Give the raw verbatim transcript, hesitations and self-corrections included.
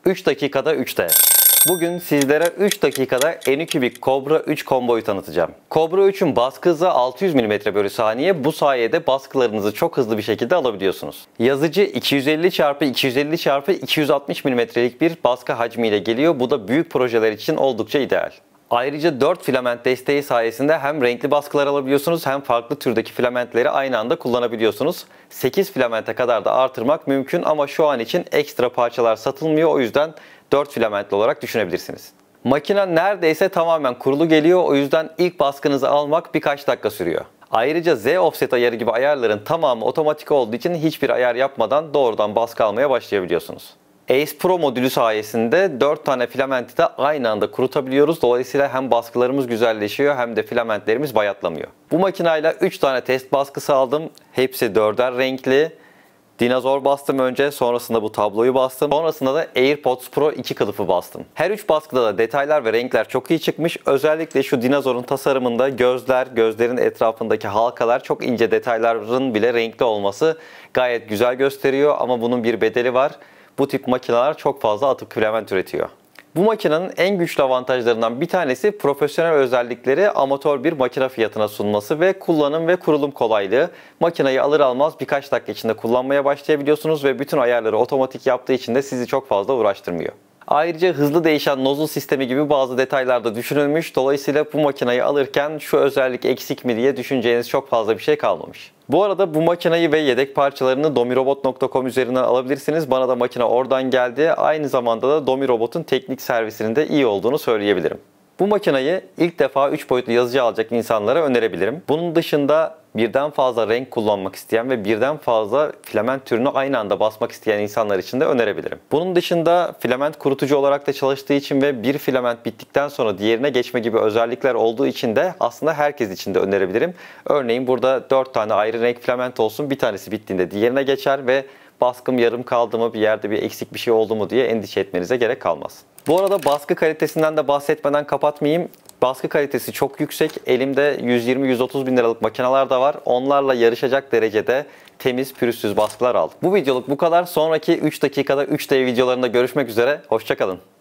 üç dakikada üç D. Bugün sizlere üç dakikada Anycubic Cobra üç Combo'yu tanıtacağım. Cobra üçün baskı hızı altı yüz milimetre bölü saniye. Bu sayede baskılarınızı çok hızlı bir şekilde alabiliyorsunuz. Yazıcı iki yüz elli çarpı iki yüz elli çarpı iki yüz altmış milimetrelik bir baskı hacmiyle geliyor. Bu da büyük projeler için oldukça ideal. Ayrıca dört filament desteği sayesinde hem renkli baskılar alabiliyorsunuz hem farklı türdeki filamentleri aynı anda kullanabiliyorsunuz. sekiz filamente kadar da artırmak mümkün ama şu an için ekstra parçalar satılmıyor, o yüzden dört filamentli olarak düşünebilirsiniz. Makine neredeyse tamamen kurulu geliyor, o yüzden ilk baskınızı almak birkaç dakika sürüyor. Ayrıca Z offset ayarı gibi ayarların tamamı otomatik olduğu için hiçbir ayar yapmadan doğrudan baskı almaya başlayabiliyorsunuz. Ace Pro modülü sayesinde dört tane filamenti de aynı anda kurutabiliyoruz. Dolayısıyla hem baskılarımız güzelleşiyor hem de filamentlerimiz bayatlamıyor. Bu makinayla üç tane test baskısı aldım. Hepsi dörder renkli. Dinozor bastım önce, sonrasında bu tabloyu bastım. Sonrasında da AirPods Pro iki kılıfı bastım. Her üç baskıda da detaylar ve renkler çok iyi çıkmış. Özellikle şu dinozorun tasarımında gözler, gözlerin etrafındaki halkalar, çok ince detayların bile renkli olması gayet güzel gösteriyor. Ama bunun bir bedeli var. Bu tip makineler çok fazla atık filament üretiyor. Bu makinenin en güçlü avantajlarından bir tanesi profesyonel özellikleri amatör bir makine fiyatına sunması ve kullanım ve kurulum kolaylığı. Makineyi alır almaz birkaç dakika içinde kullanmaya başlayabiliyorsunuz ve bütün ayarları otomatik yaptığı için de sizi çok fazla uğraştırmıyor. Ayrıca hızlı değişen nozul sistemi gibi bazı detaylar da düşünülmüş. Dolayısıyla bu makineyi alırken şu özellik eksik mi diye düşüneceğiniz çok fazla bir şey kalmamış. Bu arada bu makineyi ve yedek parçalarını domirobot nokta com üzerinden alabilirsiniz. Bana da makine oradan geldi. Aynı zamanda da Domirobot'un teknik servisinin de iyi olduğunu söyleyebilirim. Bu makineyi ilk defa üç boyutlu yazıcı alacak insanlara önerebilirim. Bunun dışında birden fazla renk kullanmak isteyen ve birden fazla filament türünü aynı anda basmak isteyen insanlar için de önerebilirim. Bunun dışında filament kurutucu olarak da çalıştığı için ve bir filament bittikten sonra diğerine geçme gibi özellikler olduğu için de aslında herkes için de önerebilirim. Örneğin burada dört tane ayrı renk filament olsun, bir tanesi bittiğinde diğerine geçer ve baskım yarım kaldı mı, bir yerde bir eksik bir şey oldu mu diye endişe etmenize gerek kalmaz. Bu arada baskı kalitesinden de bahsetmeden kapatmayayım. Baskı kalitesi çok yüksek. Elimde yüz yirmi yüz otuz bin liralık makineler de var. Onlarla yarışacak derecede temiz, pürüzsüz baskılar aldım. Bu videoluk bu kadar. Sonraki üç dakikada üç D videolarında görüşmek üzere. Hoşça kalın.